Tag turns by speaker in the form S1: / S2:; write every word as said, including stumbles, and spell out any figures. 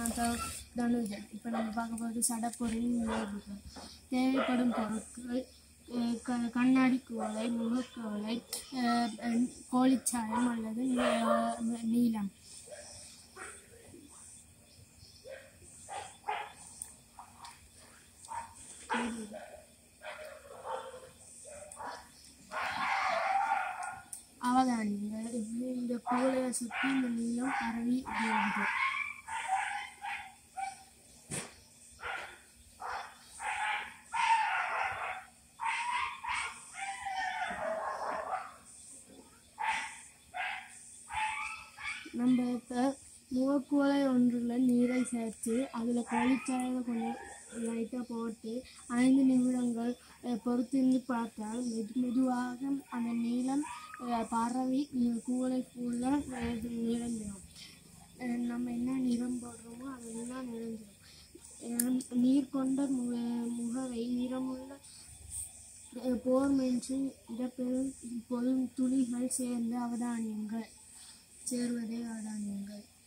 S1: தனுஜன். இப்போ நம்ம பார்க்க போகிறது சடப்பொருளின் விளைவுகள். தேவைப்படும் பொருட்கள் க கண்ணாடி குவளை, முகக்குவளை, கோழிச்சாயம் அல்லது நீலம். அவதானியங்கள். இந்த குவளையை சுற்றி இந்த நீளம் பரவி உள்ளது. நம்ம இப்போ முகக்குவளை ஒன்றில் நீரை சேர்த்து அதில் கோழிச்சாயை கொஞ்சம் லைட்டாக போட்டு ஐந்து நிமிடங்கள் பொறுத்திருந்து பார்த்தால் மெது மெதுவாக அந்த நீளம் பரவி குவளை ஃபுல்லாக நிறைஞ்சிடும். நம்ம என்ன நிறம் போடுறோமோ அதெல்லாம் நிறைஞ்சிடும். நீர் கொண்ட முக முகவை நிறமுள்ள போர் மென்ஷன் இடப்பெறும் பொது துளிகள் சேர்ந்த அவதானியங்கள் சேர்வதே அவதானியங்கள்.